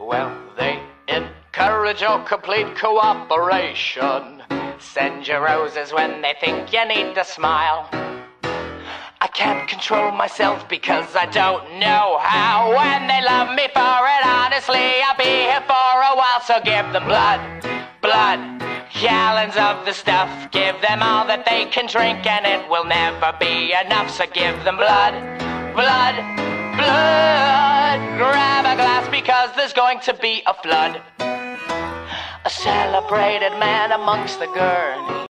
Well, they encourage your complete cooperation. Send you roses when they think you need to smile. I can't control myself because I don't know how. When they love me for it, honestly, I'll be here for a while. So give them blood, gallons of the stuff. Give them all that they can drink and it will never be enough. So give them blood. Grab a glass because there's going to be a flood. A celebrated man amongst the gurney.